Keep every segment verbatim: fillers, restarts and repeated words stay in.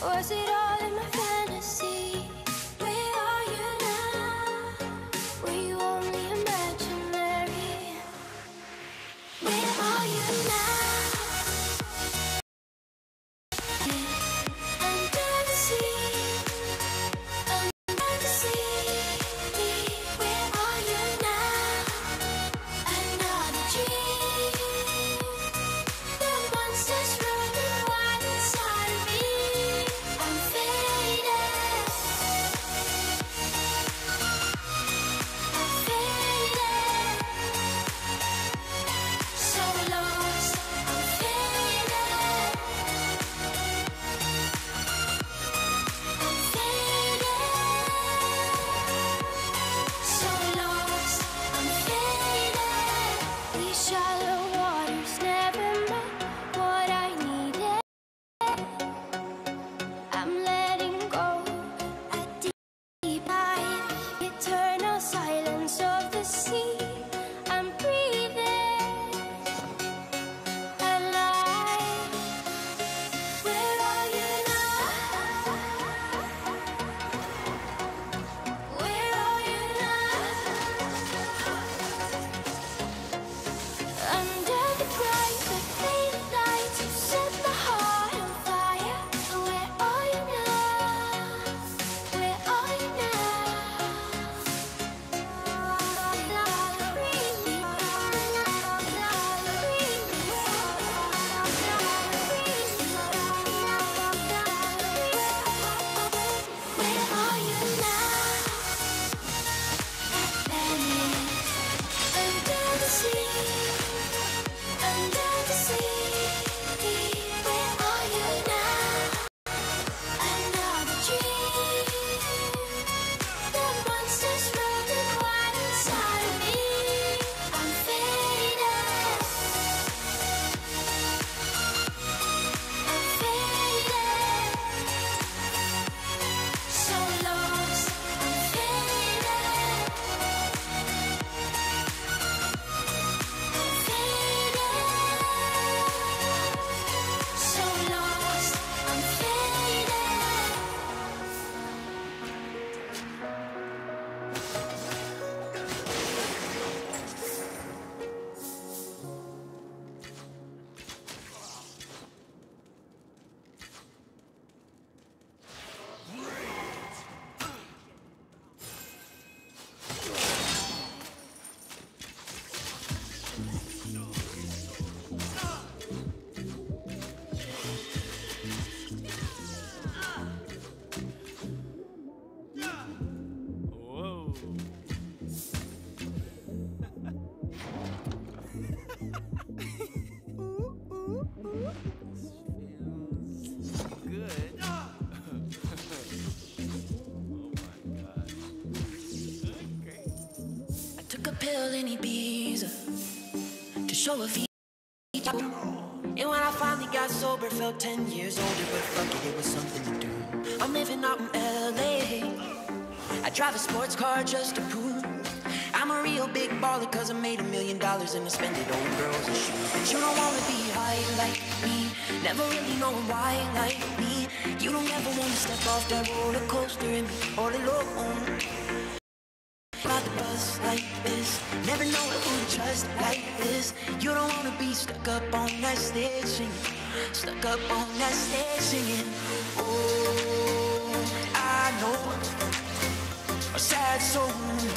Was it all in my fantasy? Where are you now? Were you only imaginary? Where are you now? Under the sea, under the sea. Where are you now? Another dream. The monsters running wild inside of me. I'm faded. I'm faded. So lost. I'm faded. I'm faded. So lost. I'm faded. These shallow waters never met what I needed. I'm letting go at deep tide, eternal silence of the sea. I'm breathing alive. Where are you now? Where are you now? Under the bright but faded lights, you set my heart on fire. Where are you now? Where are you now? Where are you now? Under the sea, under the sea. Where are you now? Another dream. The monsters running wild inside of me. I'm faded. I'm faded. So lost. I'm faded. I'm faded. So lost. I'm faded. Whoa. Good. Oh my God. Great. I took a pill in Ibiza to show a few. And when I finally got sober, felt ten years older, but fuck it, it was something to do. I'm living out in L A. I drive a sports car just to prove I'm a real big baller, cause I made a million dollars and I spend it on girls and shoes. But you don't wanna be high like me, never really knowing why like me. You don't ever wanna step off that roller coaster and be all alone. About the bus like this, never know who to trust like this. You don't wanna be stuck up on that stage singing, stuck up on that stage singing. Oh, I know a sad soul,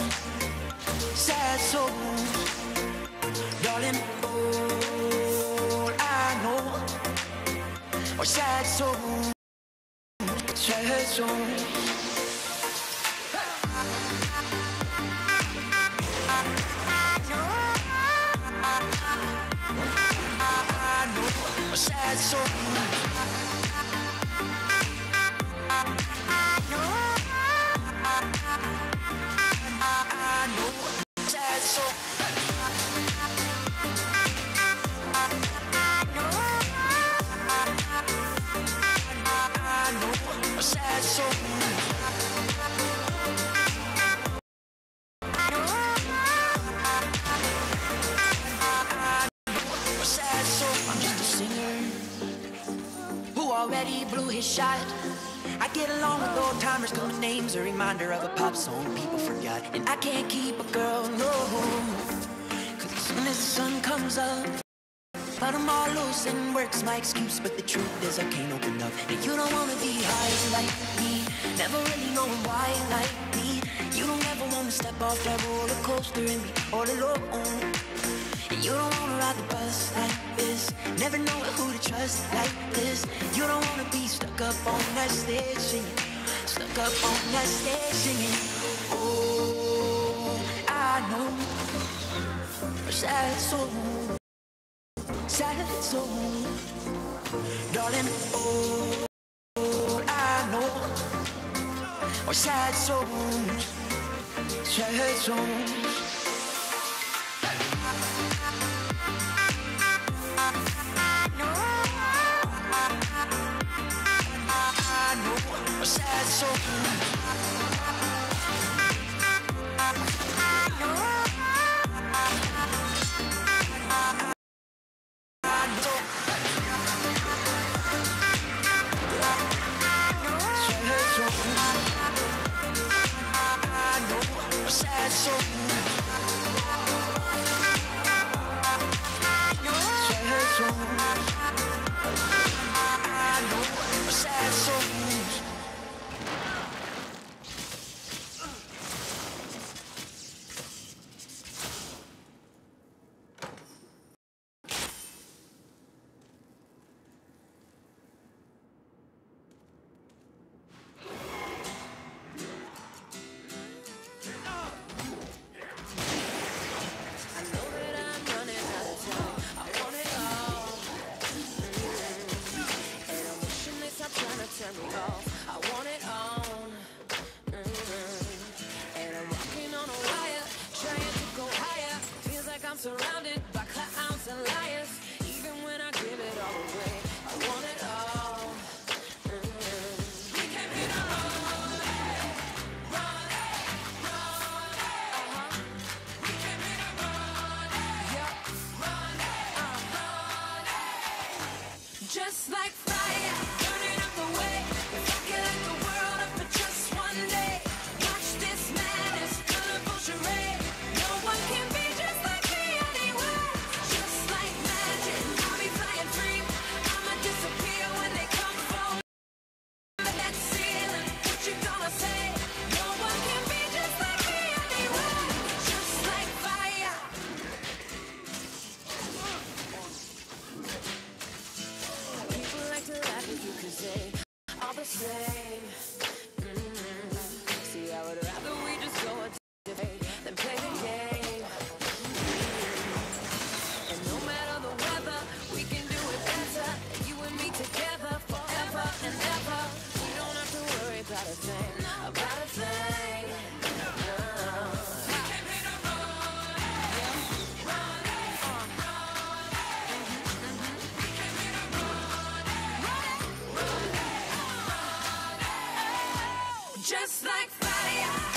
sad soul, darling. All I know are sad souls, sad souls. Sad soul. I know sad soul. I know a sad soul. Already blew his shot. I get along with old timers, cause my name's a reminder of a pop song people forgot. And I can't keep a girl, no, cause as soon as the sun comes up, but I'm all loose and work's my excuse. But the truth is I can't open up. And you don't wanna be high like me, never really knowing why like me. You don't ever wanna step off that roller coaster and be all alone. And you don't wanna ride the bus like this, never know who to trust like this. You don't wanna be stuck up on that stage singing, stuck up on that stage singing. Oh, I know a sad soul, sad soul, darling. Oh, I know a sad soul, sad soul. Sad soul. Surrounded by clowns and liars. Even when I give it all away, I want it all. Mm-hmm. We came here to run it, run it, run it. Uh-huh. We came here to run it, yep. Run it, uh, run it. Just like fire, burning up the way. If I could light the world up for just one day, watch this madness, colorful charade. No one can be just like all the same. Mm-hmm. See, I would rather we just go a different way than play the game. Mm-hmm. And no matter the weather, we can do it better. You and me together forever and ever. We don't have to worry about a thing, about a thing. Just like fire.